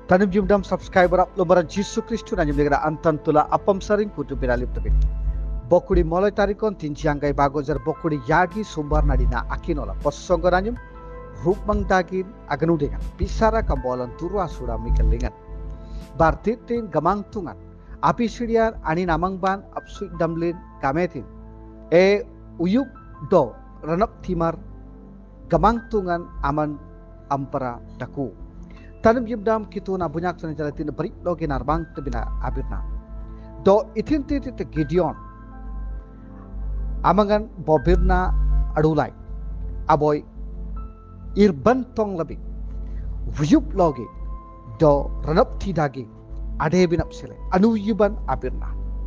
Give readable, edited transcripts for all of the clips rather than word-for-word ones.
Tanam jumdam subscriber up lombaran Jisu Kristu na jumdegara Antantulla Appam saring kutu biralip tapi. Bokudi mulai tarikon tinjangkai bagojar bokudi yagi sumbar nadina akinola posonggo nanjum rupang dagin aganu dengan pisara kambolan turwa sura mikelingan. Bartitin gamang tungan api siriar ani namang ban apsuik damlin kametin. Uyuk do ranap timar gamang tungan aman ampara daku. Tanam jumdam kitu na bunyak sana jalatin beri logi narbang tebina abirna. Do itin titit Gideon amangan bobirna adulai aboy irban tong labi wuyup logi do ranap tidagi ade binap sile anuyuban abirna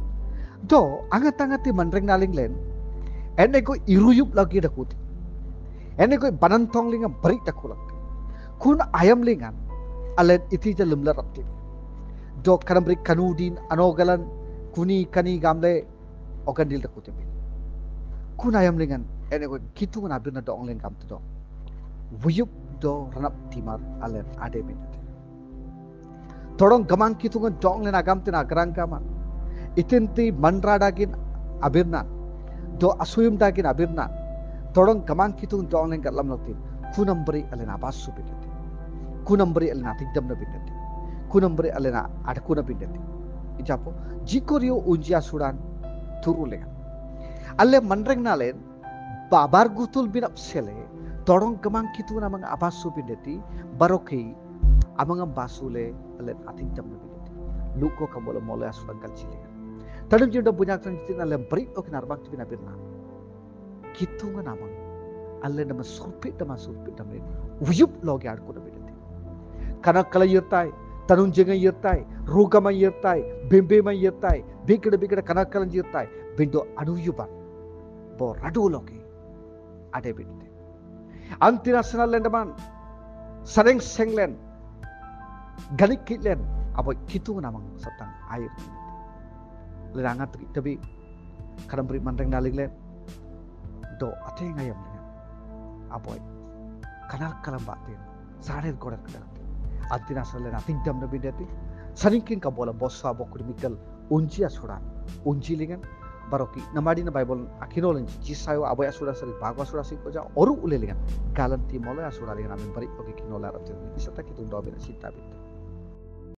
do angat-angati mandreng naling len ene ko iruyup lagi dakuti ene ko banantong linga beri dakulak kun ayam lingan alen iti ja lumla rapti do kanambri kanudin anogalan kuni kani gamle ogandil dakuti kun ayam lingan ene ko kitu na birna do onglen kam to wuyup do ranap timar alen ade binate todong gamang kitu ngon do onglen agam tina garang kama itinti manradagin abirna do asuyum dagin abirna todong gamang kitu do onglen gatlam lokti kunambri alen abasu binate kunambri alen atigdam na binate kunambri alen adakuna binate ijapo jikorio unjia sudan turulengan alle mandreng nalen babar gutul binap sele todong gamang kitu na mga abasu bindeti baroki amang basule alle atigdam na bindeti luko kamola mola asulang kalcilingan tadum jinda bunyak sanjitin alle beri ok narbak binabirna kitu nga namang alle nama surpit namre wuyup logi adku na bindeti kanak kala yirtai tanun jenga yirtai rugama yirtai bembe ma yirtai bigada kanak kalan yirtai bindo anuyuban bo radu logi ade binte antina senal lendaman sareng senglen ganik kitlen aboy kitu namang satang air lerangat tapi kadang beri mandreng naling len do ate ngayam dengan aboy kanal kalam batin sarir korat kadang antina senal len atigdam na bindati saringkin ka bola bossa bokuri mikal unji asuran unji lingan baroki namadi na Bible akinolen jisayo aboy asura sari bagwa asura sing koja oru ulelingan galanti mole asura lingan amin bari oke kinola ratin isata kitu do bina sita bita